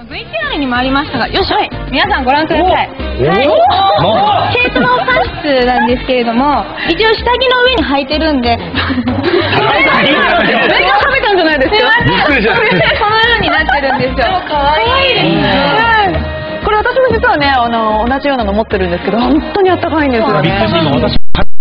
VTR にもありましたが、よいしょ、皆さんご覧ください。はい。毛糸のパンツなんですけれども、一応下着の上に履いてるんで。目が覚めたんじゃないですか。このようになってるんですよ。可愛いですね。これ私も実はね、同じようなの持ってるんですけど、本当にあったかいんですよね。